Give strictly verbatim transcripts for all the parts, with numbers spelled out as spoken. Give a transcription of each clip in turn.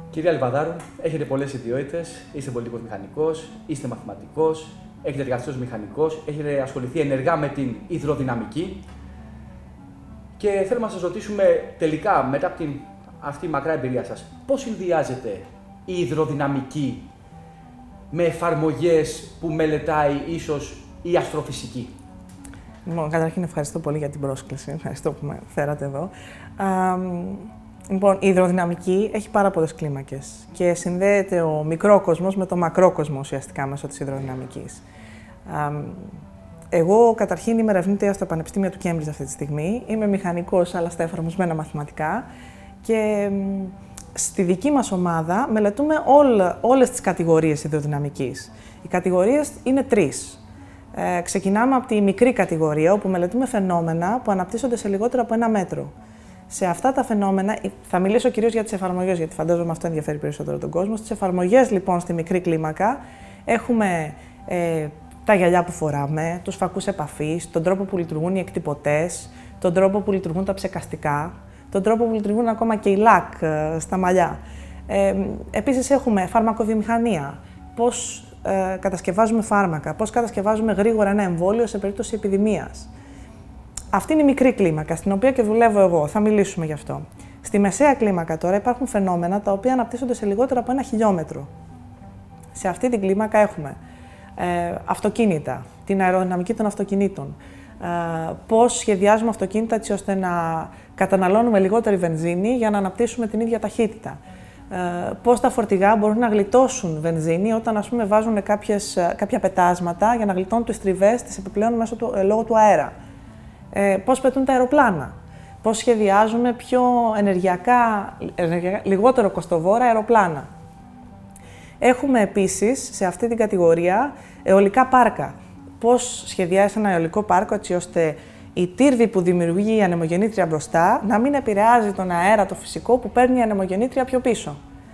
Κυρία Λιβαδάρου, έχετε πολλές ιδιότητες. Είστε πολιτικός μηχανικός, είστε μαθηματικός, έχετε εργαστεί ως μηχανικός, έχετε ασχοληθεί ενεργά με την υδροδυναμική. Και θέλουμε να σας ρωτήσουμε τελικά, μετά από την, αυτή η μακρά εμπειρία σας, πώς συνδυάζεται η υδροδυναμική με εφαρμογές που μελετάει ίσως η αστροφυσική? Λοιπόν, καταρχήν ευχαριστώ πολύ για την πρόσκληση. Ευχαριστώ που με φέρατε εδώ. Α, λοιπόν, η υδροδυναμική έχει πάρα πολλές κλίμακες και συνδέεται ο μικρόκοσμος με το μακρόκοσμο ουσιαστικά μέσω της υδροδυναμικής. Α, εγώ καταρχήν είμαι ερευνήτρια στο Πανεπιστήμιο του Κέμπριτζ αυτή τη στιγμή. Είμαι μηχανικός, αλλά στα εφαρμοσμένα μαθηματικά. Και στη δική μας ομάδα μελετούμε όλα, όλες τις κατηγορίες υδροδυναμικής. Οι κατηγορίες είναι τρεις. Ε, ξεκινάμε από τη μικρή κατηγορία, όπου μελετούμε φαινόμενα που αναπτύσσονται σε λιγότερο από ένα μέτρο. Σε αυτά τα φαινόμενα, θα μιλήσω κυρίως για τις εφαρμογές, γιατί φαντάζομαι αυτό ενδιαφέρει περισσότερο τον κόσμο. Στις εφαρμογές, λοιπόν, στη μικρή κλίμακα, έχουμε ε, τα γυαλιά που φοράμε, τους φακούς επαφής, τον τρόπο που λειτουργούν οι εκτυπωτές, τον τρόπο που λειτουργούν τα ψεκαστικά, τον τρόπο που λειτουργούν ακόμα και οι λακ ε, στα μαλλιά. Ε, επίσης, έχουμε φαρμακοβιομηχανία. Πώς ε, κατασκευάζουμε φάρμακα, πώς κατασκευάζουμε γρήγορα ένα εμβόλιο σε περίπτωση επιδημίας. Αυτή είναι η μικρή κλίμακα, στην οποία και δουλεύω εγώ. Θα μιλήσουμε γι' αυτό. Στη μεσαία κλίμακα τώρα υπάρχουν φαινόμενα τα οποία αναπτύσσονται σε λιγότερο από ένα χιλιόμετρο. Σε αυτή την κλίμακα έχουμε ε, αυτοκίνητα, την αεροδυναμική των αυτοκινήτων, ε, πώς σχεδιάζουμε αυτοκίνητα έτσι ώστε να καταναλώνουμε λιγότερη βενζίνη για να αναπτύσσουμε την ίδια ταχύτητα. Ε, πώς τα φορτηγά μπορούν να γλιτώσουν βενζίνη όταν, ας πούμε, βάζουν κάποιες, κάποια πετάσματα για να γλιτώνουν τις τριβές τις επιπλέον μέσω του, ε, λόγω του αέρα. Ε, πώς πετούν τα αεροπλάνα. Πώς σχεδιάζουμε πιο ενεργειακά, ενεργειακά, λιγότερο κοστοβόρα αεροπλάνα. Έχουμε επίσης σε αυτή την κατηγορία αιωλικά πάρκα. Πώς σχεδιάζει ένα αιωλικό πάρκο έτσι ώστε η τύρβη που δημιουργεί η ανεμογεννήτρια μπροστά να μην επηρεάζει τον αέρα το φυσικό που παίρνει η ανεμογεννήτρια πιο πίσω.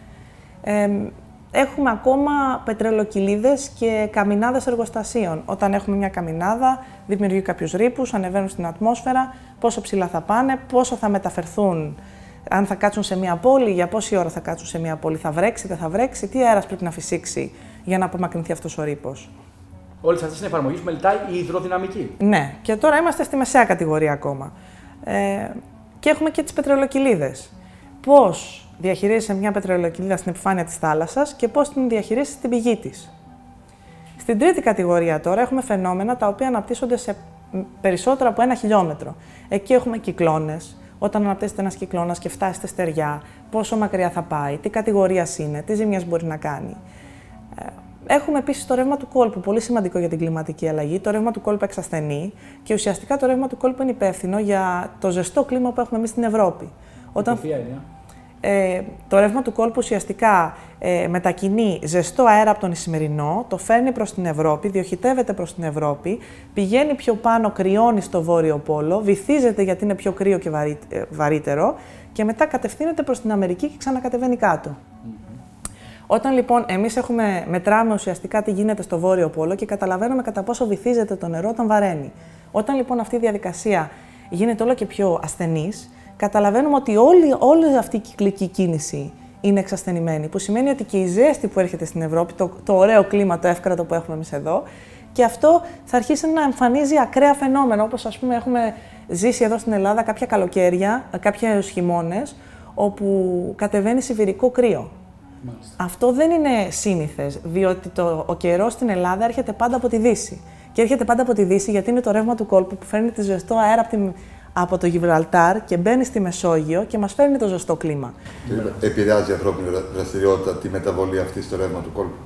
Ε, έχουμε ακόμα πετρελοκυλίδες και καμινάδες εργοστασίων. Όταν έχουμε μια καμινάδα, δημιουργεί κάποιους ρήπους, ανεβαίνουν στην ατμόσφαιρα, πόσο ψηλά θα πάνε, πόσο θα μεταφερθούν, αν θα κάτσουν σε μια πόλη, για πόση ώρα θα κάτσουν σε μια πόλη, θα βρέξει, δεν θα βρέξει, τι αέρας πρέπει να φυσήξει για να απομακρυνθεί αυτός ο ρήπος. Όλες αυτές είναι εφαρμογές που μελετάει η υδροδυναμική. Ναι, και τώρα είμαστε στη μεσαία κατηγορία ακόμα. Ε, και έχουμε και τις πετρελοκυλίδες. Πώς διαχειρίζεσαι μια πετρελοκυλίδα στην επιφάνεια της θάλασσας και πώς την διαχειρίζεσαι στην πηγή της. Στην τρίτη κατηγορία τώρα έχουμε φαινόμενα τα οποία αναπτύσσονται σε περισσότερο από ένα χιλιόμετρο. Εκεί έχουμε κυκλώνες. Όταν αναπτύσσεται ένας κυκλώνας και φτάσει στη στεριά, πόσο μακριά θα πάει, τι κατηγορίας είναι, τι ζημιές μπορεί να κάνει. Έχουμε επίσης το ρεύμα του κόλπου, πολύ σημαντικό για την κλιματική αλλαγή. Το ρεύμα του κόλπου εξασθενεί και ουσιαστικά το ρεύμα του κόλπου είναι υπεύθυνο για το ζεστό κλίμα που έχουμε εμείς στην Ευρώπη. Όταν... Ε, το ρεύμα του κόλπου ουσιαστικά ε, μετακινεί ζεστό αέρα από τον Ισημερινό, το φέρνει προς την Ευρώπη, διοχυτεύεται προς την Ευρώπη, πηγαίνει πιο πάνω, κρυώνει στο βόρειο πόλο, βυθίζεται γιατί είναι πιο κρύο και βαρύ, ε, βαρύτερο και μετά κατευθύνεται προς την Αμερική και ξανακατεβαίνει κάτω. Mm-hmm. Όταν λοιπόν εμείς έχουμε, μετράμε ουσιαστικά τι γίνεται στο βόρειο πόλο και καταλαβαίνουμε κατά πόσο βυθίζεται το νερό όταν βαραίνει. Όταν λοιπόν αυτή η διαδικασία γίνεται όλο και πιο ασθενής, καταλαβαίνουμε ότι όλη, όλη αυτή η κυκλική κίνηση είναι εξασθενημένη, που σημαίνει ότι και η ζέστη που έρχεται στην Ευρώπη, το, το ωραίο κλίμα, το εύκρατο που έχουμε εμείς εδώ, και αυτό θα αρχίσει να εμφανίζει ακραία φαινόμενα, όπως ας πούμε έχουμε ζήσει εδώ στην Ελλάδα κάποια καλοκαίρια, κάποιους χειμώνες, όπου κατεβαίνει σιβηρικό κρύο. Μάλιστα. Αυτό δεν είναι σύνηθες, διότι το, ο καιρός στην Ελλάδα έρχεται πάντα από τη Δύση. Και έρχεται πάντα από τη Δύση γιατί είναι το ρεύμα του κόλπου που φέρνει τη ζεστό αέρα από τη από το Γιβραλτάρ και μπαίνει στη Μεσόγειο και μας φέρνει το ζεστό κλίμα. Και επηρεάζει η ανθρώπινη δραστηριότητα τη μεταβολή αυτή στο ρεύμα του κόλπου?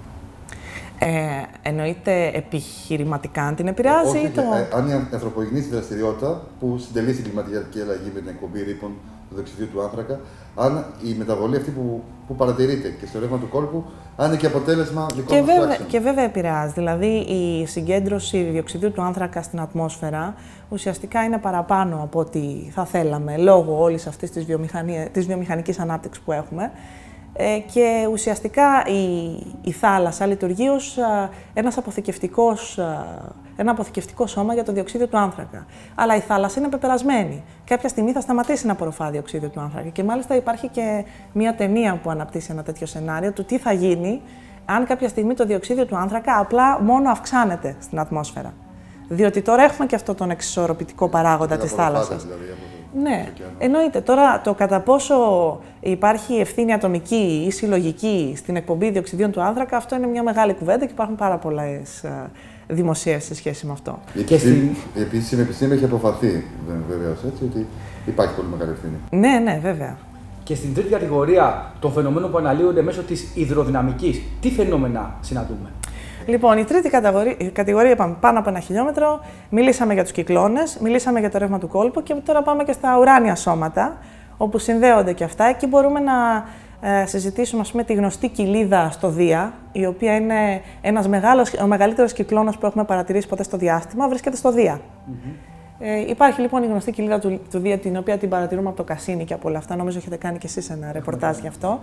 Ε, εννοείται επιχειρηματικά αν την επηρεάζει? Όχι, το... ε, αν η ανθρωπογενής δραστηριότητα που συντελεί στην κλιματική αλλαγή με την εκπομπή ρήπων του διοξειδίου του άνθρακα, αν η μεταβολή αυτή που, που παρατηρείται και στο ρεύμα του κόλπου, αν είναι και αποτέλεσμα δικών μας πράξεων. Και βέβαια επηρεάζει. Δηλαδή η συγκέντρωση διοξειδίου του άνθρακα στην ατμόσφαιρα ουσιαστικά είναι παραπάνω από ό,τι θα θέλαμε λόγω όλης αυτής της, της βιομηχανικής ανάπτυξης που έχουμε. ε, και ουσιαστικά η, η θάλασσα λειτουργεί ως α, ένας αποθηκευτικός, α, ένα αποθηκευτικό σώμα για το διοξείδιο του άνθρακα. Αλλά η θάλασσα είναι πεπερασμένη. Κάποια στιγμή θα σταματήσει να απορροφά διοξείδιο του άνθρακα. Και μάλιστα υπάρχει και μια ταινία που αναπτύσσει ένα τέτοιο σενάριο του τι θα γίνει αν κάποια στιγμή το διοξείδιο του άνθρακα απλά μόνο αυξάνεται στην ατμόσφαιρα. Διότι τώρα έχουμε και αυτό τον εξισορροπητικό παράγοντα της θάλασσας. Δηλαδή, ναι, εννοείται. Τώρα το κατά πόσο υπάρχει ευθύνη ατομική ή συλλογική στην εκπομπή διοξειδίων του άνθρακα, αυτό είναι μια μεγάλη κουβέντα και υπάρχουν πάρα πολλές δημοσίευσεις σε σχέση με αυτό. Η επιστήμη, στην... επίσημη επιστήμη έχει αποφαθεί, βεβαίως, έτσι, ότι υπάρχει πολύ μεγάλη ευθύνη. Ναι, ναι, βέβαια. Και στην τρίτη κατηγορία των φαινομένων που αναλύονται μέσω της υδροδυναμικής, τι φαινόμενα συναντούμε? Λοιπόν, η τρίτη κατηγορία, κατηγορία είπαμε πάνω από ένα χιλιόμετρο, μιλήσαμε για τους κυκλώνες, μιλήσαμε για το ρεύμα του κόλπου και τώρα πάμε και στα ουράνια σώματα, όπου συνδέονται και αυτά. Εκεί μπορούμε να ε, συζητήσουμε, ας πούμε, τη γνωστή κοιλίδα στο Δία, η οποία είναι ένας μεγάλος, ο μεγαλύτερος κυκλώνος που έχουμε παρατηρήσει ποτέ στο διάστημα, βρίσκεται στο Δία. Mm-hmm. Ε, υπάρχει λοιπόν η γνωστή κοιλίδα του, του Δία, την οποία την παρατηρούμε από το Κασίνι και από όλα αυτά. Νομίζω έχετε κάνει κι εσείς ένα ρεπορτάζ γι' αυτό.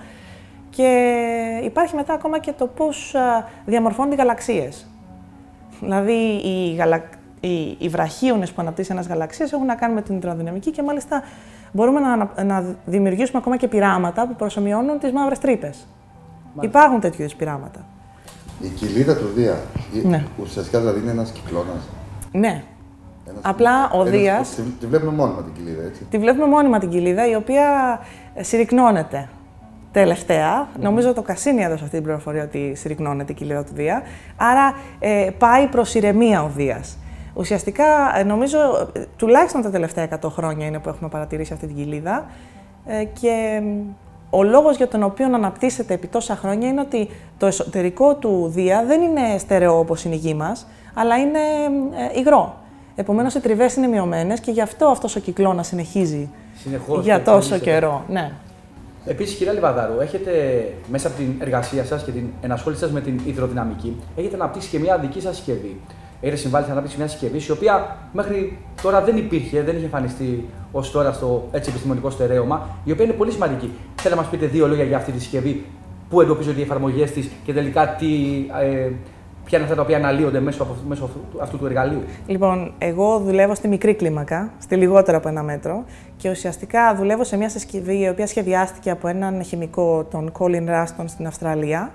Και υπάρχει μετά ακόμα και το πώς διαμορφώνονται οι γαλαξίες. Δηλαδή, οι, γαλα... οι, οι βραχίονες που αναπτύσσει ένας γαλαξίας έχουν να κάνουν με την υδροδυναμική και μάλιστα μπορούμε να, να δημιουργήσουμε ακόμα και πειράματα που προσομοιώνουν τις μαύρες τρύπες. Υπάρχουν τέτοιου είδους πειράματα. Η κοιλίδα του Δία, ναι. ουσιαστικά δηλαδή είναι ένας κυκλώνας. Ναι. Ένας, Απλά ο ένας, Δίας... Τη, τη βλέπουμε μόνιμα την κοιλίδα, έτσι. Τη βλέπουμε μόνιμα την κοιλίδα, η οποία συρρυκνώνεται. Τελευταία, mm. νομίζω το Κασίνι έδωσε αυτή την πληροφορία ότι συρρυκνώνεται η κοιλίδα του Δία. Άρα ε, πάει προς ηρεμία ο Δίας. Ουσιαστικά, νομίζω, τουλάχιστον τα τελευταία εκατό χρόνια είναι που έχουμε παρατηρήσει αυτή την κοιλίδα. Ε, και ο λόγος για τον οποίο αναπτύσσεται επί τόσα χρόνια είναι ότι το εσωτερικό του Δία δεν είναι στερεό όπως είναι η γη μας, αλλά είναι ε, υγρό. Επομένως, οι τριβές είναι μειωμένες και γι' αυτό αυτός ο κυκλώνας συνεχίζει συνεχώς για τόσο καιρό. Ναι. Επίσης, κυρία Λιβαδάρου, έχετε μέσα από την εργασία σας και την ενασχόλησή σας με την υδροδυναμική, έχετε αναπτύξει και μια δική σας συσκευή. Έχετε συμβάλει στην ανάπτυξη μια συσκευή, η οποία μέχρι τώρα δεν υπήρχε, δεν είχε εμφανιστεί ως τώρα στο έτσι επιστημονικό στερέωμα, η οποία είναι πολύ σημαντική. Θέλετε να μας πείτε δύο λόγια για αυτή τη συσκευή, πού εντοπίζονται οι εφαρμογές της και τελικά τι, ε, ποια είναι αυτά τα οποία αναλύονται μέσω, από, μέσω αυτού, αυτού του εργαλείου? Λοιπόν, εγώ δουλεύω στη μικρή κλίμακα, στη λιγότερο από ένα μέτρο, και ουσιαστικά δουλεύω σε μια συσκευή η οποία σχεδιάστηκε από έναν χημικό, τον Colin Ruston, στην Αυστραλία.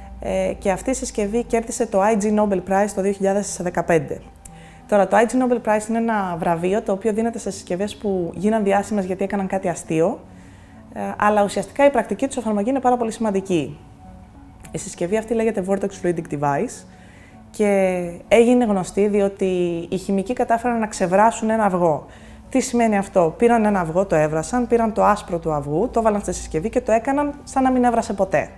Ε, και αυτή η συσκευή κέρδισε το άι τζι Nobel Prize το δύο χιλιάδες δεκαπέντε. Τώρα, το άι τζι Nobel Prize είναι ένα βραβείο το οποίο δίνεται σε συσκευές που γίναν διάσημες γιατί έκαναν κάτι αστείο, ε, αλλά ουσιαστικά η πρακτική τους εφαρμογή είναι πάρα πολύ σημαντική. Η συσκευή αυτή λέγεται Vortex Fluidic Device και έγινε γνωστή διότι οι χημικοί κατάφεραν να ξεβράσουν ένα αυγό. Τι σημαίνει αυτό? Πήραν ένα αυγό, το έβρασαν, πήραν το άσπρο του αυγού, το έβαλαν στη συσκευή και το έκαναν σαν να μην έβρασε ποτέ.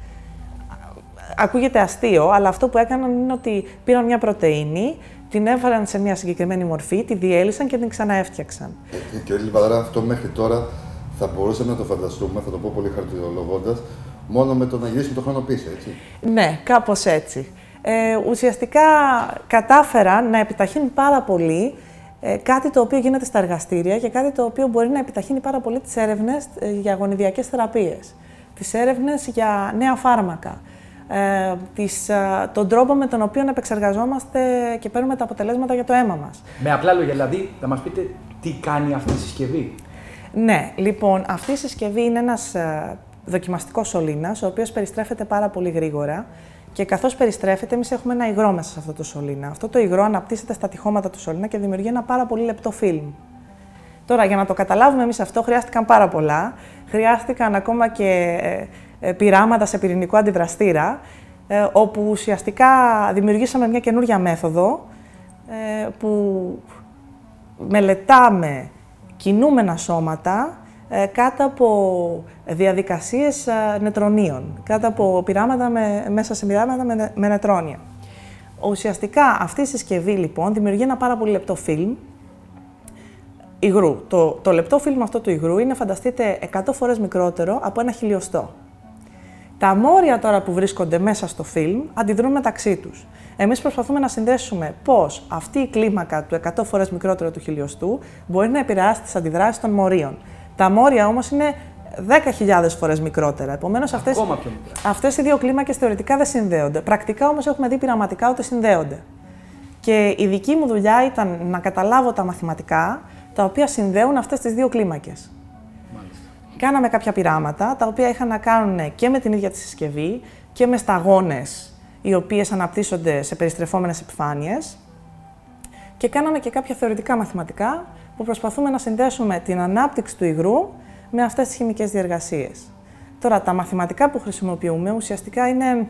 Ακούγεται αστείο, αλλά αυτό που έκαναν είναι ότι πήραν μια πρωτεΐνη, την έβαλαν σε μια συγκεκριμένη μορφή, τη διέλυσαν και την ξαναέφτιαξαν. Ε, κύριε Λιβαδάρα, αυτό μέχρι τώρα θα μπορούσαμε να το φανταστούμε, θα το πω πολύ χαρτιολογώντας, μόνο με το να γυρίσουμε το χρόνο πίσω, έτσι. Ναι, κάπως έτσι. Ε, ουσιαστικά κατάφεραν να επιταχύνουν πάρα πολύ ε, κάτι το οποίο γίνεται στα εργαστήρια και κάτι το οποίο μπορεί να επιταχύνει πάρα πολύ τις έρευνες ε, για γονιδιακές θεραπείες, τις έρευνες για νέα φάρμακα, ε, τις, ε, τον τρόπο με τον οποίο επεξεργαζόμαστε και παίρνουμε τα αποτελέσματα για το αίμα μας. Με απλά λόγια, δηλαδή, να μας πείτε τι κάνει αυτή η συσκευή. Ναι, λοιπόν, αυτή η συσκευή είναι ένας ε, δοκιμαστικός σωλήνας, ο οποίος περιστρέφεται πάρα πολύ γρήγορα. Και καθώς περιστρέφεται, εμείς έχουμε ένα υγρό μέσα σε αυτό το σωλήνα. Αυτό το υγρό αναπτύσσεται στα τυχώματα του σωλήνα και δημιουργεί ένα πάρα πολύ λεπτό φιλμ. Τώρα, για να το καταλάβουμε εμείς αυτό, χρειάστηκαν πάρα πολλά. Χρειάστηκαν ακόμα και ε, πειράματα σε πυρηνικό αντιδραστήρα, ε, όπου ουσιαστικά δημιουργήσαμε μια καινούργια μέθοδο ε, που μελετάμε κινούμενα σώματα ε, κάτω από διαδικασίες ε, νετρονίων, κάτω από πειράματα με, μέσα σε πειράματα με, με νετρόνια. Ουσιαστικά αυτή η συσκευή λοιπόν δημιουργεί ένα πάρα πολύ λεπτό φιλμ υγρού. Το, το λεπτό φιλμ αυτό του υγρού είναι, φανταστείτε, εκατό φορές μικρότερο από ένα χιλιοστό. Τα μόρια τώρα που βρίσκονται μέσα στο φιλμ αντιδρούν μεταξύ τους. Εμείς προσπαθούμε να συνδέσουμε πώς αυτή η κλίμακα του εκατό φορές μικρότερο του χιλιοστού μπορεί να επηρεάσει τις αντιδράσεις των μορίων. Τα μόρια όμως είναι δέκα χιλιάδες φορές μικρότερα. Επομένως, αυτές, Ακόμα πιο μικρά. αυτές οι δύο κλίμακες θεωρητικά δεν συνδέονται. Πρακτικά όμως έχουμε δει πειραματικά ότι συνδέονται. Και η δική μου δουλειά ήταν να καταλάβω τα μαθηματικά τα οποία συνδέουν αυτές τις δύο κλίμακες. Μάλιστα. Κάναμε κάποια πειράματα τα οποία είχαν να κάνουν και με την ίδια τη συσκευή και με σταγόνες οι οποίες αναπτύσσονται σε περιστρεφόμενες επιφάνειες. Και κάναμε και κάποια θεωρητικά μαθηματικά που προσπαθούμε να συνδέσουμε την ανάπτυξη του υγρού με αυτές τις χημικές διεργασίες. Τώρα, τα μαθηματικά που χρησιμοποιούμε ουσιαστικά είναι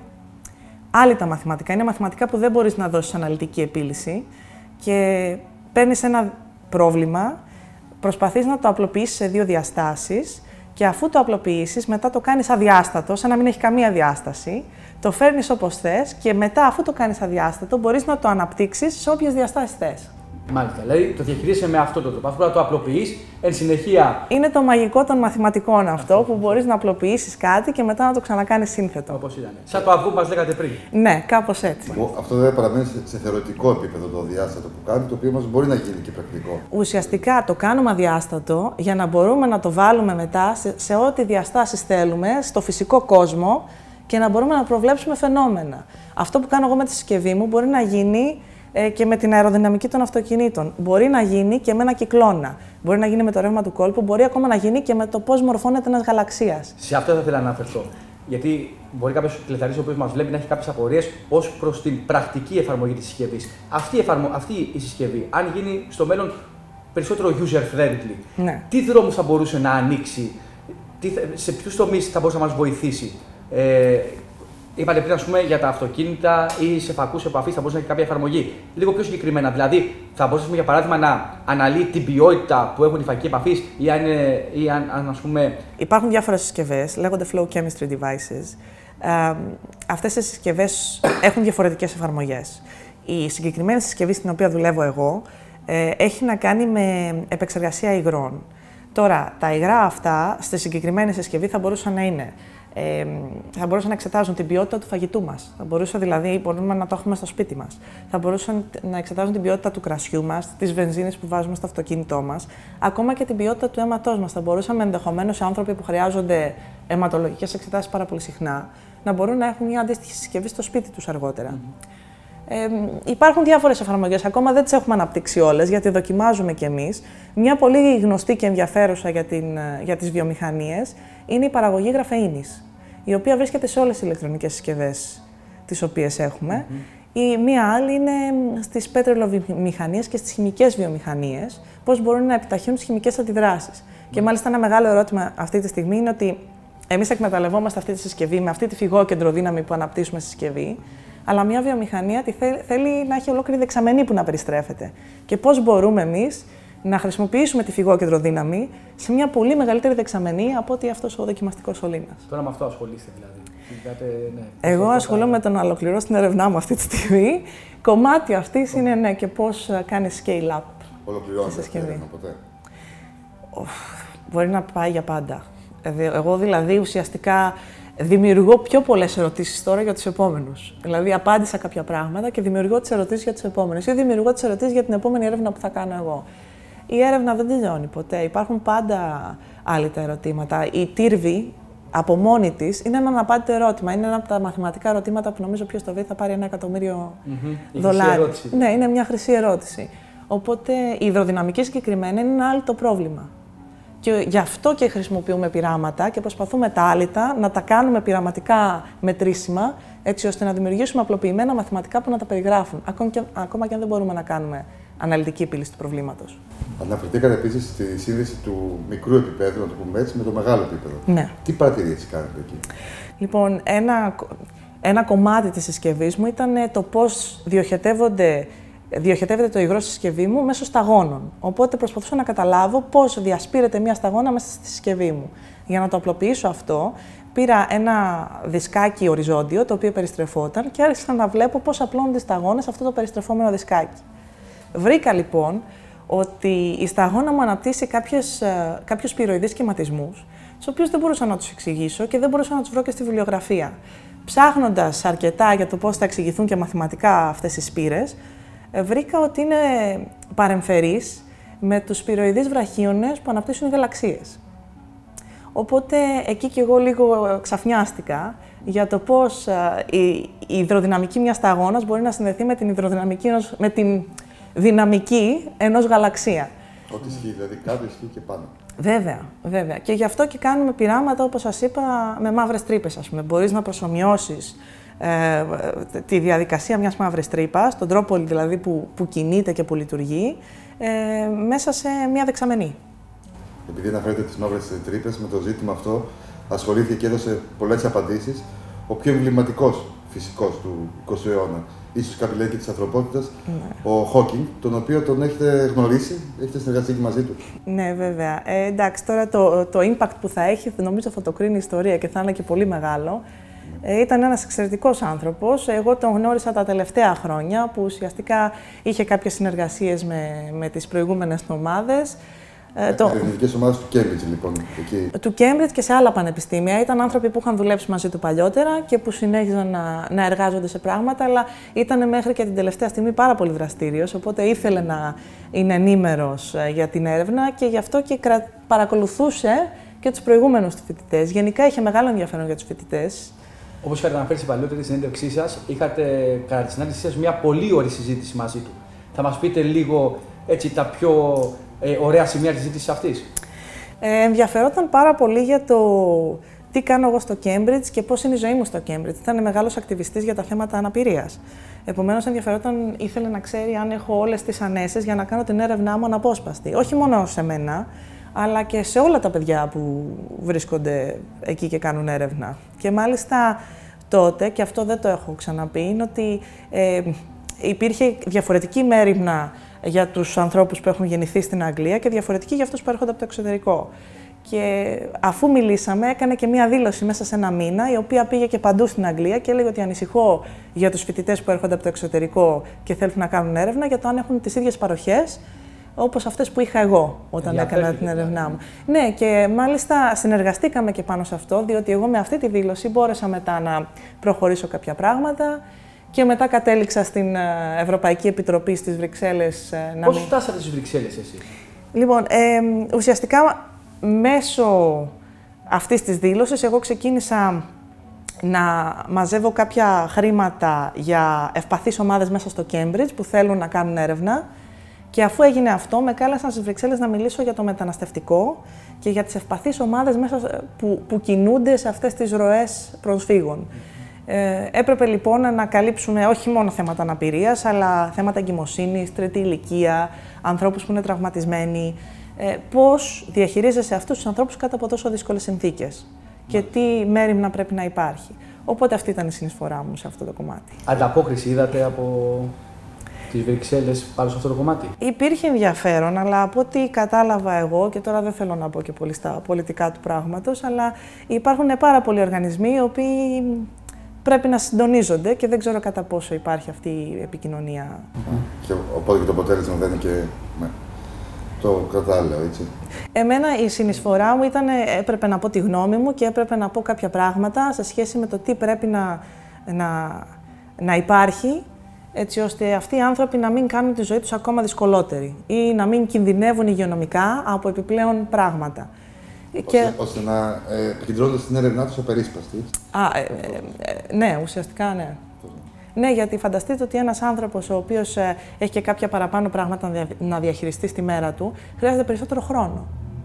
άλλοι τα μαθηματικά. Είναι μαθηματικά που δεν μπορείς να δώσεις αναλυτική επίλυση και παίρνεις ένα πρόβλημα, προσπαθείς να το απλοποιήσεις σε δύο διαστάσεις και αφού το απλοποιήσεις, μετά το κάνεις αδιάστατο, σαν να μην έχει καμία διάσταση, το φέρνεις όπως θες και μετά, αφού το κάνεις αδιάστατο, μπορείς να το αναπτύξεις σε όποιες διαστάσεις θες. Μάλιστα. Δηλαδή το διαχειρίζεσαι με αυτόν τον τρόπο. Αυτό να το απλοποιείς, εν συνεχεία. Είναι το μαγικό των μαθηματικών αυτό, αυτό που μπορείς να απλοποιήσεις κάτι και μετά να το ξανακάνεις σύνθετο. Όπως ήταν. Σαν το αυγό που μας λέγατε πριν. Ναι, κάπως έτσι. Αυτό δεν παραμένει σε θεωρητικό επίπεδο το αδιάστατο που κάνει, το οποίο όμως μπορεί να γίνει και πρακτικό. Ουσιαστικά το κάνουμε αδιάστατο για να μπορούμε να το βάλουμε μετά σε, σε ό,τι διαστάσεις θέλουμε, στο φυσικό κόσμο και να μπορούμε να προβλέψουμε φαινόμενα. Αυτό που κάνω εγώ με τη συσκευή μου μπορεί να γίνει ε, και με την αεροδυναμική των αυτοκινήτων. Μπορεί να γίνει και με ένα κυκλώνα. Μπορεί να γίνει με το ρεύμα του κόλπου, μπορεί ακόμα να γίνει και με το πώς μορφώνεται ένας γαλαξίας. Σε αυτό θα ήθελα να αναφερθώ. Γιατί μπορεί κάποιο τηλεθεατής ο οποίος μας βλέπει να έχει κάποιες απορίες ως προς την πρακτική εφαρμογή της συσκευής. Αυτή η, εφαρμο... Αυτή η συσκευή, αν γίνει στο μέλλον περισσότερο user-friendly, Ναι. τι δρόμους θα μπορούσε να ανοίξει, τι... σε ποιους τομείς θα μπορούσε να μας βοηθήσει. Ε... Είπατε πριν, ας πούμε, για τα αυτοκίνητα ή σε φακούς επαφής θα μπορούσε να έχει κάποια εφαρμογή. Λίγο πιο συγκεκριμένα, δηλαδή, θα μπορούσε, για παράδειγμα, να αναλύει την ποιότητα που έχουν οι φακοί επαφής ή αν, είναι, ή αν, αν ας πούμε. Υπάρχουν διάφορες συσκευές, λέγονται flow chemistry devices. Ε, αυτές οι συσκευές έχουν διαφορετικές εφαρμογές. Η συγκεκριμένη συσκευή στην οποία δουλεύω εγώ ε, έχει να κάνει με επεξεργασία υγρών. Τώρα, τα υγρά αυτά στη συγκεκριμένη συσκευή θα μπορούσαν να είναι. Ε, θα μπορούσαν να εξετάζουν την ποιότητα του φαγητού μας. Θα μπορούσε δηλαδή, μπορούμε να το έχουμε στο σπίτι μας. Θα μπορούσαν να εξετάζουν την ποιότητα του κρασιού μας, της βενζίνης που βάζουμε στο αυτοκίνητό μας, ακόμα και την ποιότητα του αίματός μας. Θα μπορούσαμε ενδεχομένως οι άνθρωποι που χρειάζονται αιματολογικές εξετάσεις πάρα πολύ συχνά να μπορούν να έχουν μια αντίστοιχη συσκευή στο σπίτι τους αργότερα. Mm-hmm. Ε, υπάρχουν διάφορες εφαρμογές, ακόμα δεν τις έχουμε αναπτύξει όλες, γιατί δοκιμάζουμε κι εμείς. Μια πολύ γνωστή και ενδιαφέρουσα για, την, για τις βιομηχανίες είναι η παραγωγή γραφεΐνης, η οποία βρίσκεται σε όλες τις ηλεκτρονικές συσκευές τις οποίες έχουμε. Mm-hmm. Η μία άλλη είναι στις πετρελαιοβιομηχανίες και στις χημικές βιομηχανίες, πώς μπορούν να επιταχύνουν τις χημικές αντιδράσεις. Mm-hmm. Και μάλιστα ένα μεγάλο ερώτημα αυτή τη στιγμή είναι ότι εμείς εκμεταλλευόμαστε αυτή τη συσκευή με αυτή τη φυγόκεντρο δύναμη που αναπτύσσουμε στη συσκευή. Αλλά μια βιομηχανία τη θέλει να έχει ολόκληρη δεξαμενή που να περιστρέφεται. Και πώς μπορούμε εμείς να χρησιμοποιήσουμε τη φυγόκεντρο δύναμη σε μια πολύ μεγαλύτερη δεξαμενή από ότι αυτός ο δοκιμαστικός σωλήνας. Τώρα με αυτό ασχολείστε δηλαδή. Είδατε, ναι, Εγώ ασχολούμαι με το να ολοκληρώσω την έρευνά μου αυτή τη στιγμή. Κομμάτι αυτής είναι ναι, και πώς κάνει scale-up. Ολοκληρώνεται αυτή η έρευνα ποτέ? Μπορεί να πάει για πάντα. Εγώ δηλαδή ουσιαστικά δημιουργώ πιο πολλές ερωτήσεις τώρα για τους επόμενους. Δηλαδή, απάντησα κάποια πράγματα και δημιουργώ τις ερωτήσεις για τους επόμενους ή δημιουργώ τις ερωτήσεις για την επόμενη έρευνα που θα κάνω εγώ. Η έρευνα δεν τελειώνει ποτέ. Υπάρχουν πάντα άλλα τα ερωτήματα. Η τύρβη από μόνη της είναι ένα αναπάντητο ερώτημα. Είναι ένα από τα μαθηματικά ερωτήματα που νομίζω ποιος το βρει θα πάρει ένα εκατομμύριο mm-hmm. δολάρια. Ναι, είναι μια χρυσή ερώτηση. Οπότε η υδροδυναμική συγκεκριμένα είναι ένα άλλο το πρόβλημα. Και γι' αυτό και χρησιμοποιούμε πειράματα και προσπαθούμε τα άλυτα να τα κάνουμε πειραματικά μετρήσιμα, έτσι ώστε να δημιουργήσουμε απλοποιημένα μαθηματικά που να τα περιγράφουν, ακόμα και, ακόμα και αν δεν μπορούμε να κάνουμε αναλυτική επίλυση του προβλήματος. Αναφερθήκατε επίσης στη σύνδεση του μικρού επίπεδου, να το πούμε έτσι, με το μεγάλο επίπεδο. Ναι. Τι παρατηρήσεις κάνετε εκεί? Λοιπόν, ένα, ένα κομμάτι της συσκευής μου ήταν το πώς διοχετεύονται Διοχετεύεται το υγρό στη συσκευή μου μέσω σταγόνων. Οπότε προσπαθούσα να καταλάβω πώς διασπείρεται μια σταγόνα μέσα στη συσκευή μου. Για να το απλοποιήσω αυτό, πήρα ένα δισκάκι οριζόντιο, το οποίο περιστρεφόταν και άρχισα να βλέπω πώς απλώνονται οι σταγόνες σε αυτό το περιστρεφόμενο δισκάκι. Βρήκα λοιπόν ότι η σταγόνα μου αναπτύσσει κάποιους πυροειδείς σχηματισμούς, τους οποίους δεν μπορούσα να τους εξηγήσω και δεν μπορούσα να τους βρω και στη βιβλιογραφία. Ψάχνοντας αρκετά για το πώς θα εξηγηθούν και μαθηματικά αυτές οι σπήρες, βρήκα ότι είναι παρεμφερείς με τους σπυροειδείς βραχίονες που αναπτύσσουν οι γαλαξίες. Οπότε εκεί και εγώ λίγο ξαφνιάστηκα για το πώς η, η υδροδυναμική μιας σταγόνας μπορεί να συνδεθεί με την, υδροδυναμική ενός, με την δυναμική ενός γαλαξία. Ό,τι ισχύει, δηλαδή κάτω ισχύει και πάνω. Βέβαια, βέβαια. Και γι' αυτό και κάνουμε πειράματα, όπως σας είπα, με μαύρες τρύπες, ας πούμε. Μπορείς να προσομοιώσεις ε, τη διαδικασία μιας μαύρης τρύπας, τον τρόπο δηλαδή που, που κινείται και που λειτουργεί, ε, μέσα σε μια δεξαμενή. Επειδή αναφέρετε τις μαύρες τρύπες, με το ζήτημα αυτό ασχολήθηκε και έδωσε πολλές απαντήσεις ο πιο εμβληματικός φυσικός του εικοστού αιώνα, ίσως κάποιοι λένε και της ανθρωπότητας, ναι. Ο Χόκινγκ, τον οποίο τον έχετε γνωρίσει, έχετε συνεργαστεί και μαζί του. Ναι, βέβαια. Ε, εντάξει, τώρα το, το impact που θα έχει, νομίζω θα το κρίνει η ιστορία και θα είναι και πολύ μεγάλο. Ε, ήταν ένας εξαιρετικός άνθρωπος. Εγώ τον γνώρισα τα τελευταία χρόνια, που ουσιαστικά είχε κάποιες συνεργασίες με, με τις προηγούμενες ομάδες. Ε, το... Ερευνητικές ομάδες του Cambridge, λοιπόν. Εκεί. Του Cambridge και σε άλλα πανεπιστήμια. Ήταν άνθρωποι που είχαν δουλέψει μαζί του παλιότερα και που συνέχιζαν να, να εργάζονται σε πράγματα, αλλά ήταν μέχρι και την τελευταία στιγμή πάρα πολύ δραστήριος. Οπότε ήθελε να είναι ενήμερος για την έρευνα και γι' αυτό και κρα... παρακολουθούσε και τους προηγούμενους του φοιτητές. Γενικά είχε μεγάλο ενδιαφέρον για τους φοιτητές. Όπως είχατε αναφέρει στην παλαιότερη συνέντευξή σας, είχατε κατά τη συνάντησή σας μια πολύ ωραία συζήτηση μαζί του. Θα μας πείτε λίγο έτσι, τα πιο ε, ωραία σημεία της συζήτησης αυτής. Ε, ενδιαφερόταν πάρα πολύ για το τι κάνω εγώ στο Cambridge και πώς είναι η ζωή μου στο Cambridge. Ήταν μεγάλος ακτιβιστής για τα θέματα αναπηρίας. Επομένως, ενδιαφερόταν, ήθελε να ξέρει αν έχω όλες τις ανέσες για να κάνω την έρευνά μου αναπόσπαστη. Όχι μόνο σε μένα, αλλά και σε όλα τα παιδιά που βρίσκονται εκεί και κάνουν έρευνα. Και μάλιστα τότε, και αυτό δεν το έχω ξαναπεί, είναι ότι ε, υπήρχε διαφορετική μέριμνα για τους ανθρώπους που έχουν γεννηθεί στην Αγγλία και διαφορετική για αυτούς που έρχονται από το εξωτερικό. Και αφού μιλήσαμε, έκανε και μία δήλωση μέσα σε ένα μήνα, η οποία πήγε και παντού στην Αγγλία και έλεγε ότι ανησυχώ για τους φοιτητές που έρχονται από το εξωτερικό και θέλουν να κάνουν έρευνα για το αν έχουν τις ίδιες παροχές όπως αυτές που είχα εγώ όταν για έκανα την έρευνά μου. Ναι, και μάλιστα συνεργαστήκαμε και πάνω σε αυτό, διότι εγώ με αυτή τη δήλωση μπόρεσα μετά να προχωρήσω κάποια πράγματα και μετά κατέληξα στην Ευρωπαϊκή Επιτροπή στις Βρυξέλλες. Πώς μην... φτάσατε στις Βρυξέλλες εσείς? Λοιπόν, ε, ουσιαστικά μέσω αυτής της δήλωσης εγώ ξεκίνησα να μαζεύω κάποια χρήματα για ευπαθείς ομάδες μέσα στο Cambridge που θέλουν να κάνουν έρευνα. Και αφού έγινε αυτό, με κάλεσαν στις Βρυξέλλες να μιλήσω για το μεταναστευτικό και για τις ευπαθείς ομάδες μέσα που, που κινούνται σε αυτές τις ροές προσφύγων. Ε, έπρεπε λοιπόν να καλύψουμε όχι μόνο θέματα αναπηρίας, αλλά θέματα εγκυμοσύνης, τρίτη ηλικία, ανθρώπους που είναι τραυματισμένοι. Ε, πώς διαχειρίζεσαι αυτούς τους ανθρώπους κάτω από τόσο δύσκολες συνθήκες και τι μέριμνα πρέπει να υπάρχει. Οπότε αυτή ήταν η συνεισφορά μου σε αυτό το κομμάτι. Ανταπόκριση είδατε από τις Βρυξέλλες πάνω σε αυτό το κομμάτι? Υπήρχε ενδιαφέρον, αλλά από ό,τι κατάλαβα εγώ, και τώρα δεν θέλω να πω και πολύ στα πολιτικά του πράγματος, αλλά υπάρχουν πάρα πολλοί οργανισμοί οι οποίοι πρέπει να συντονίζονται και δεν ξέρω κατά πόσο υπάρχει αυτή η επικοινωνία. Και οπότε και το αποτέλεσμα δεν είναι και το κατάλληλο, έτσι. Εμένα η συνεισφορά μου ήταν, έπρεπε να πω τη γνώμη μου και έπρεπε να πω κάποια πράγματα σε σχέση με το τι πρέπει να, να, να υπάρχει, έτσι ώστε αυτοί οι άνθρωποι να μην κάνουν τη ζωή τους ακόμα δυσκολότερη ή να μην κινδυνεύουν υγειονομικά από επιπλέον πράγματα. Ώστε, και... ώστε να ε, επικεντρώνονται στην έρευνά τους απερίσπαστη. Α, ε, ε, ε, ναι, ουσιαστικά ναι. Ναι, γιατί φανταστείτε ότι ένας άνθρωπος ο οποίος ε, έχει και κάποια παραπάνω πράγματα να διαχειριστεί στη μέρα του, χρειάζεται περισσότερο χρόνο.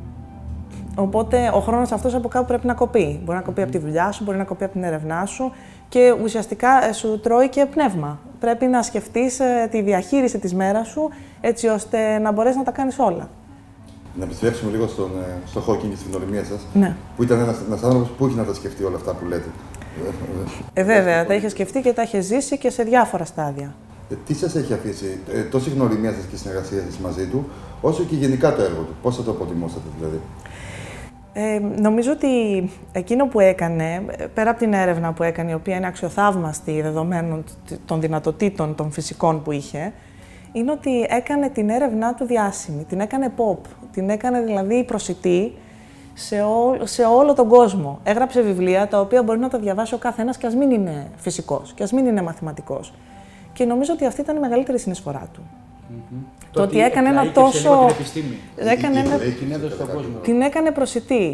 Οπότε ο χρόνος αυτός από κάπου πρέπει να κοπεί. Μπορεί να κοπεί από τη δουλειά σου, μπορεί να κοπεί από την έρευνά σου και ουσιαστικά σου τρώει και πνεύμα. Πρέπει να σκεφτείς ε, τη διαχείριση της μέρας σου έτσι ώστε να μπορέσεις να τα κάνεις όλα. Να επιστρέψουμε λίγο στον, στο Χόκινγκ και στην γνωριμία σας, ναι. Που ήταν ένας, ένας άνθρωπος που είχε να τα σκεφτεί όλα αυτά που λέτε. Ε, βέβαια, τα είχε σκεφτεί και τα είχε ζήσει και σε διάφορα στάδια. Ε, τι σας έχει αφήσει ε, τόσο η γνωριμία σας και η συνεργασία σας μαζί του, όσο και γενικά το έργο του? Πώς θα το αποτιμούσατε δηλαδή? Ε, νομίζω ότι εκείνο που έκανε, πέρα από την έρευνα που έκανε, η οποία είναι αξιοθαύμαστη δεδομένων των δυνατοτήτων των φυσικών που είχε, είναι ότι έκανε την έρευνά του διάσημη, την έκανε pop, την έκανε δηλαδή προσιτή σε, ό, σε όλο τον κόσμο. Έγραψε βιβλία τα οποία μπορεί να τα διαβάσει ο καθένας και ας μην είναι φυσικός και ας μην είναι μαθηματικός. Και νομίζω ότι αυτή ήταν η μεγαλύτερη συνεισφορά του. Mm-hmm. Το, το ότι έκανε ένα τόσο... Την επιστήμη. Έκανε ένα... την, την, κόσμο. την έκανε προσιτή.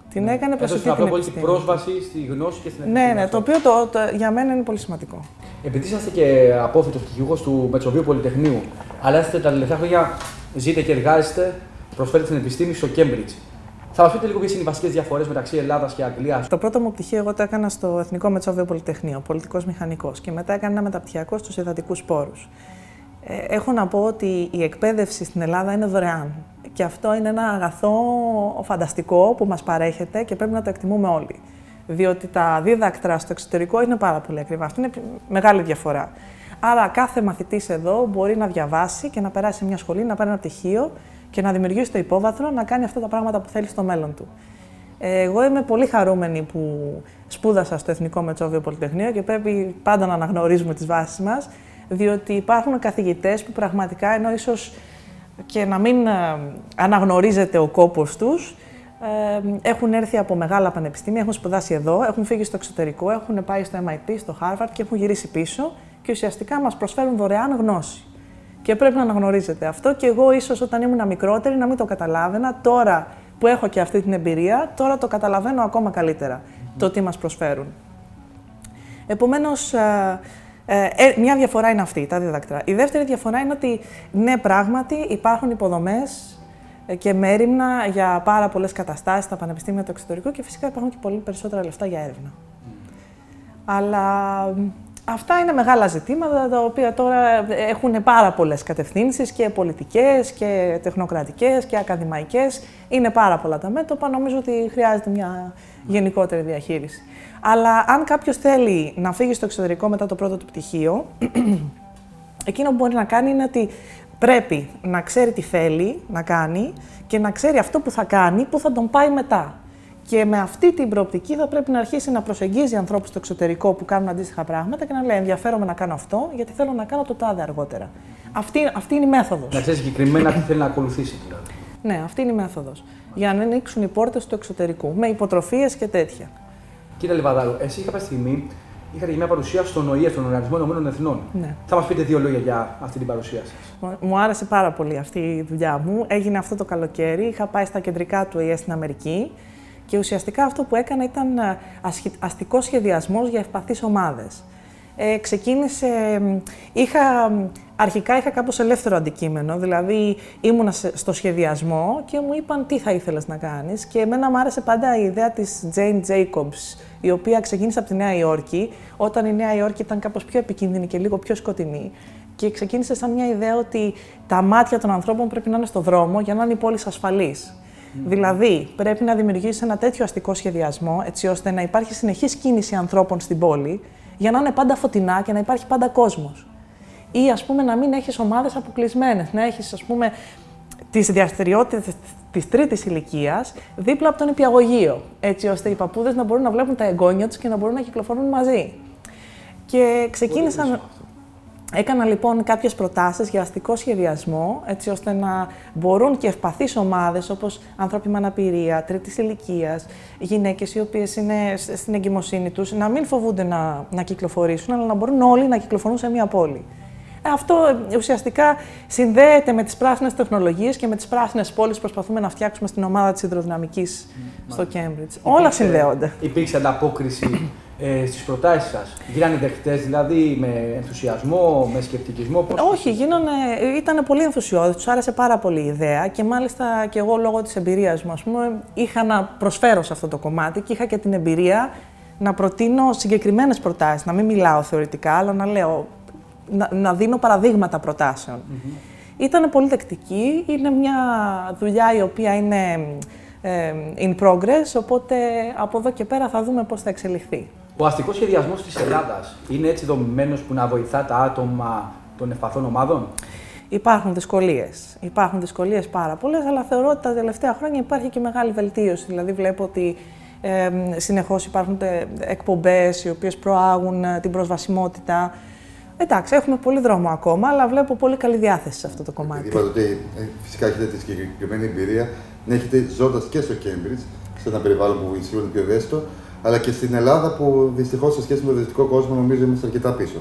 Την ναι. έκανε προσιτή την επιστήμη. Την πρόσβαση στη γνώση και στην επιστήμη. Ναι, ναι, το οποίο το, το, για μένα είναι πολύ σημαντικό. Επειδή είσαστε και απόφοιτος πτυχιούχος του Μετσοβίου Πολυτεχνείου, αλλά είστε τα τελευταία χρόνια ζείτε και εργάζεστε, προσφέρετε την επιστήμη στο Cambridge. Θα μας πείτε λίγο ποιες είναι οι βασικές διαφορές μεταξύ Ελλάδας και Αγγλίας. Το πρώτο μου πτυχίο εγώ το έκανα στο Εθνικό Μετσόβιο Πολυτεχνείο, πολιτικός μηχανικός, και μετά έκανα ένα μεταπτυχιακό στους υδατικούς σπόρους. Ε, έχω να πω ότι η εκπαίδευση στην Ελλάδα είναι δωρεάν. Και αυτό είναι ένα αγαθό φανταστικό που μας παρέχεται και πρέπει να το εκτιμούμε όλοι. Διότι τα δίδακτρα στο εξωτερικό είναι πάρα πολύ ακριβά. Αυτή είναι μεγάλη διαφορά. Άρα κάθε μαθητής εδώ μπορεί να διαβάσει και να περάσει μια σχολή, να πάρει ένα πτυχίο και να δημιουργήσει το υπόβαθρο να κάνει αυτά τα πράγματα που θέλει στο μέλλον του. Εγώ είμαι πολύ χαρούμενη που σπούδασα στο Εθνικό Μετσόβιο Πολυτεχνείο και πρέπει πάντα να αναγνωρίζουμε τις βάσεις μας, διότι υπάρχουν καθηγητές που πραγματικά, ενώ ίσως και να μην αναγνωρίζεται ο κόπος τους, έχουν έρθει από μεγάλα πανεπιστήμια, έχουν σπουδάσει εδώ, έχουν φύγει στο εξωτερικό, έχουν πάει στο εμ άι τι, στο Harvard και έχουν γυρίσει πίσω και ουσιαστικά μας προσφέρουν δωρεάν γνώση. Και πρέπει να αναγνωρίζετε αυτό και εγώ ίσως όταν ήμουν μικρότερη να μην το καταλάβαινα. Τώρα που έχω και αυτή την εμπειρία, τώρα το καταλαβαίνω ακόμα καλύτερα mm-hmm. το τι μας προσφέρουν. Επομένως, ε, ε, μια διαφορά είναι αυτή, τα διδακτρά. Η δεύτερη διαφορά είναι ότι ναι, πράγματι υπάρχουν υποδομές και μέριμνα για πάρα πολλές καταστάσεις στα πανεπιστήμια του εξωτερικού και φυσικά υπάρχουν και πολύ περισσότερα λεφτά για έρευνα. Mm. Αλλά αυτά είναι μεγάλα ζητήματα τα οποία τώρα έχουν πάρα πολλές κατευθύνσεις και πολιτικές και τεχνοκρατικές και ακαδημαϊκές. Είναι πάρα πολλά τα μέτωπα, νομίζω ότι χρειάζεται μια γενικότερη διαχείριση. Αλλά αν κάποιος θέλει να φύγει στο εξωτερικό μετά το πρώτο του πτυχίο, εκείνο που μπορεί να κάνει είναι ότι πρέπει να ξέρει τι θέλει να κάνει και να ξέρει αυτό που θα κάνει, που θα τον πάει μετά. Και με αυτή την προοπτική θα πρέπει να αρχίσει να προσεγγίζει ανθρώπους στο εξωτερικό που κάνουν αντίστοιχα πράγματα και να λέει: ενδιαφέρομαι να κάνω αυτό, γιατί θέλω να κάνω το τάδε αργότερα. Αυτή, αυτή είναι η μέθοδος. Να ξέρει συγκεκριμένα τι θέλει να ακολουθήσει, δηλαδή. Ναι, αυτή είναι η μέθοδος. Για να ανοίξουν οι πόρτες του εξωτερικού, με υποτροφίες και τέτοια. Κύριε Λιβαδάρου, εσύ κάποια στιγμή είχατε μια παρουσία στον Ο Η Ε, στον Οργανισμό Ηνωμένων Εθνών. Ναι. Θα μας πείτε δύο λόγια για αυτή την παρουσία σας. Μου άρεσε πάρα πολύ αυτή η δουλειά μου. Έγινε αυτό το καλοκαίρι. Είχα πάει στα κεντρικά του Ο Η Ε στην Αμερική. Και ουσιαστικά αυτό που έκανα ήταν αστικός σχεδιασμός για ευπαθείς ομάδες. Ε, ξεκίνησε, είχα, αρχικά είχα κάπως ελεύθερο αντικείμενο, δηλαδή ήμουνα στο σχεδιασμό και μου είπαν τι θα ήθελες να κάνεις και εμένα μου άρεσε πάντα η ιδέα της Jane Jacobs, η οποία ξεκίνησε από τη Νέα Υόρκη, όταν η Νέα Υόρκη ήταν κάπως πιο επικίνδυνη και λίγο πιο σκοτεινή. Και ξεκίνησε σαν μια ιδέα ότι τα μάτια των ανθρώπων πρέπει να είναι στο δρόμο για να είναι οι πόλεις ασφαλείς. Mm. Δηλαδή, πρέπει να δημιουργήσει ένα τέτοιο αστικό σχεδιασμό, έτσι ώστε να υπάρχει συνεχής κίνηση ανθρώπων στην πόλη, για να είναι πάντα φωτεινά και να υπάρχει πάντα κόσμος. Ή, ας πούμε, να μην έχεις ομάδες αποκλεισμένες, να έχεις, ας πούμε, τις δραστηριότητες της τρίτης ηλικίας δίπλα από τον νηπιαγωγείο, έτσι ώστε οι παππούδες να μπορούν να βλέπουν τα εγγόνια τους και να μπορούν να κυκλοφορούν μαζί. Και ξεκίνησαν. Έκανα λοιπόν κάποιες προτάσεις για αστικό σχεδιασμό, έτσι ώστε να μπορούν και ευπαθείς ομάδες, όπως άνθρωποι με αναπηρία, τρίτης ηλικίας, γυναίκες οι οποίες είναι στην εγκυμοσύνη τους, να μην φοβούνται να, να κυκλοφορήσουν, αλλά να μπορούν όλοι να κυκλοφορούν σε μια πόλη. Αυτό ουσιαστικά συνδέεται με τις πράσινες τεχνολογίες και με τις πράσινες πόλεις που προσπαθούμε να φτιάξουμε στην ομάδα της υδροδυναμικής mm, στο Cambridge. Όλα συνδέονται. Υπήρξε ανταπόκριση ε, στις προτάσεις σας. Γίνανε δεκτές, δηλαδή με ενθουσιασμό, με σκεπτικισμό? Πώς... Όχι, γίνανε, ήταν πολύ ενθουσιώδες, τους άρεσε πάρα πολύ η ιδέα και μάλιστα και εγώ λόγω της εμπειρίας μου, ας πούμε, είχα να προσφέρω σε αυτό το κομμάτι και είχα και την εμπειρία να προτείνω συγκεκριμένες προτάσεις, να μην μιλάω θεωρητικά, αλλά να λέω, να, να δίνω παραδείγματα προτάσεων. Mm-hmm. Ήταν πολύ δεκτική, είναι μια δουλειά η οποία είναι ε, in progress, οπότε από εδώ και πέρα θα δούμε πώς θα εξελιχθεί. Ο αστικός σχεδιασμός της Ελλάδας είναι έτσι δομημένος που να βοηθά τα άτομα των ευπαθών ομάδων? Υπάρχουν δυσκολίες. Υπάρχουν δυσκολίες πάρα πολλές, αλλά θεωρώ ότι τα τελευταία χρόνια υπάρχει και μεγάλη βελτίωση. Δηλαδή βλέπω ότι ε, συνεχώς υπάρχουν εκπομπές οι οποίες προάγουν την προσβασιμότητα. Εντάξει, έχουμε πολύ δρόμο ακόμα, αλλά βλέπω πολύ καλή διάθεση σε αυτό το κομμάτι. Είπατε ότι φυσικά έχετε τη συγκεκριμένη εμπειρία να έχετε ζώντας και στο Cambridge, σε ένα περιβάλλον που σίγουρα είναι πιο ευαίσθητο, αλλά και στην Ελλάδα που δυστυχώς σε σχέση με τον δυτικό κόσμο νομίζω είμαστε αρκετά πίσω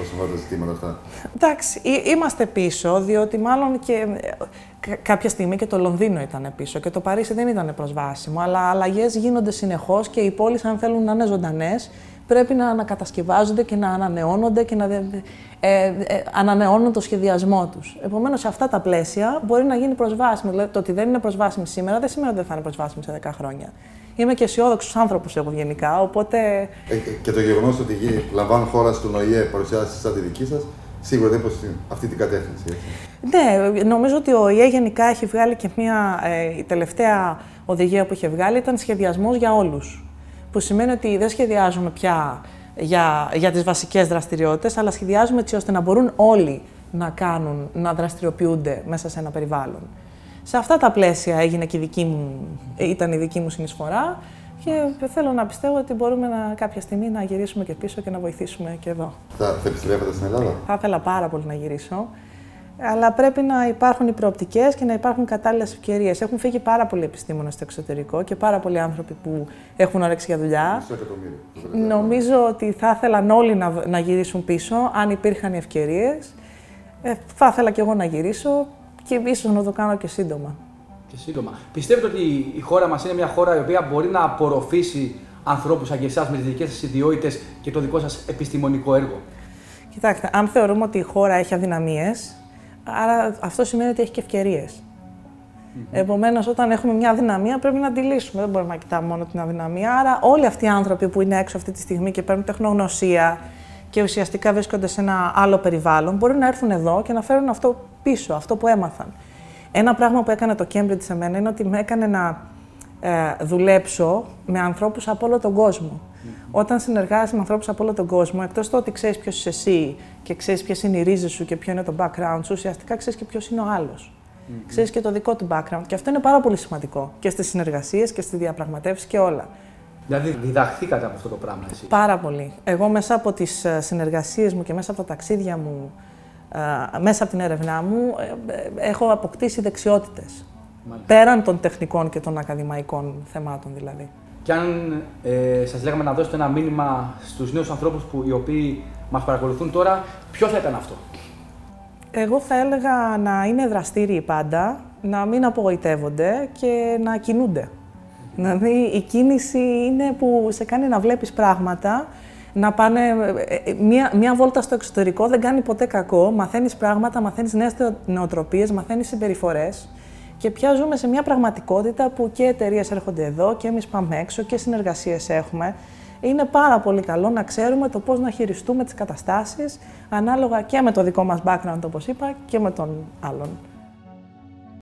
όσον αφορά τα ζητήματα αυτά. Εντάξει, είμαστε πίσω, διότι μάλλον και κάποια στιγμή και το Λονδίνο ήταν πίσω και το Παρίσι δεν ήταν προσβάσιμο, αλλά αλλαγές γίνονται συνεχώς και οι πόλεις, αν θέλουν να είναι ζωντανές, πρέπει να ανακατασκευάζονται και να ανανεώνονται και να ε, ε, ανανεώνουν το σχεδιασμό τους. Επομένως, σε αυτά τα πλαίσια μπορεί να γίνει προσβάσιμο. Δηλαδή, το ότι δεν είναι προσβάσιμη σήμερα δεν σημαίνει ότι δεν θα είναι προσβάσιμη σε δέκα χρόνια. Είμαι και αισιόδοξος άνθρωπος εγώ γενικά, οπότε... Ε, και το γεγονός ότι λαμβάνουν χώρα στον Ο Η Ε παρουσιάσεις σαν τη δική σας, σίγουρα δεν προς αυτή την κατεύθυνση. Έτσι. Ναι, νομίζω ότι ο Ο Η Ε γενικά έχει βγάλει και μια... Ε, η τελευταία οδηγία που είχε βγάλει ήταν σχεδιασμός για όλους. Που σημαίνει ότι δεν σχεδιάζουμε πια για, για τις βασικές δραστηριότητες, αλλά σχεδιάζουμε έτσι ώστε να μπορούν όλοι να κάνουν, να δραστηριοποιούνται μέσα σε ένα περιβάλλον. Σε αυτά τα πλαίσια έγινε και η δική μου, ήταν η δική μου συνεισφορά και θέλω να πιστεύω ότι μπορούμε να, κάποια στιγμή να γυρίσουμε και πίσω και να βοηθήσουμε και εδώ. Θα, θα επιστρέφετε στην Ελλάδα? Θα ήθελα πάρα πολύ να γυρίσω, αλλά πρέπει να υπάρχουν οι προοπτικές και να υπάρχουν κατάλληλες ευκαιρίες. Έχουν φύγει πάρα πολλοί επιστήμονες στο εξωτερικό και πάρα πολλοί άνθρωποι που έχουν όρεξη για δουλειά. Νομίζω ότι θα ήθελαν όλοι να, να γυρίσουν πίσω, αν υπήρχαν οι ευκαιρίες. Ε, θα ήθελα και εγώ να γυρίσω και ίσως να το κάνω και σύντομα. Και σύντομα. Πιστεύετε ότι η χώρα μας είναι μια χώρα η οποία μπορεί να απορροφήσει ανθρώπους σαν και εσάς με τις δικές σας ιδιότητες και το δικό σας επιστημονικό έργο? Κοιτάξτε, αν θεωρούμε ότι η χώρα έχει αδυναμίες, άρα αυτό σημαίνει ότι έχει και ευκαιρίες. Mm-hmm. Επομένως, όταν έχουμε μια αδυναμία, πρέπει να τη λύσουμε. Δεν μπορούμε να κοιτάμε μόνο την αδυναμία. Άρα, όλοι αυτοί οι άνθρωποι που είναι έξω αυτή τη στιγμή και παίρνουν τεχνογνωσία και ουσιαστικά βρίσκονται σε ένα άλλο περιβάλλον, μπορεί να έρθουν εδώ και να φέρουν αυτό πίσω, αυτό που έμαθαν. Ένα πράγμα που έκανε το Cambridge σε μένα είναι ότι με έκανε να ε, δουλέψω με ανθρώπους από όλο τον κόσμο. Mm-hmm. Όταν συνεργάζεσαι με ανθρώπους από όλο τον κόσμο, εκτός το ότι ξέρεις ποιος είσαι εσύ και ξέρεις ποιες είναι οι ρίζες σου και ποιο είναι το background σου, ουσιαστικά ξέρεις και ποιος είναι ο άλλος. Mm-hmm. Ξέρεις και το δικό του background. Και αυτό είναι πάρα πολύ σημαντικό και στις συνεργασίες και στις διαπραγματεύσεις και όλα. Δηλαδή, διδαχθήκατε από αυτό το πράγμα εσείς? Πάρα πολύ. Εγώ μέσα από τις συνεργασίες μου και μέσα από τα ταξίδια μου, μέσα από την έρευνά μου, έχω αποκτήσει δεξιότητες. Μάλιστα. Πέραν των τεχνικών και των ακαδημαϊκών θεμάτων δηλαδή. Και αν ε, σας λέγαμε να δώσετε ένα μήνυμα στους νέους ανθρώπους που, οι οποίοι μας παρακολουθούν τώρα, ποιο θα ήταν αυτό? Εγώ θα έλεγα να είναι δραστήριοι πάντα, να μην απογοητεύονται και να κινούνται. Δηλαδή, η κίνηση είναι που σε κάνει να βλέπεις πράγματα, να πάνε... Μία, μία βόλτα στο εξωτερικό δεν κάνει ποτέ κακό, μαθαίνεις πράγματα, μαθαίνεις νέες νοοτροπίες, μαθαίνεις συμπεριφορές και πια ζούμε σε μια πραγματικότητα που και εταιρείες έρχονται εδώ και εμείς πάμε έξω και συνεργασίες έχουμε. Είναι πάρα πολύ καλό να ξέρουμε το πώς να χειριστούμε τις καταστάσεις ανάλογα και με το δικό μας background, όπως είπα, και με τον άλλον.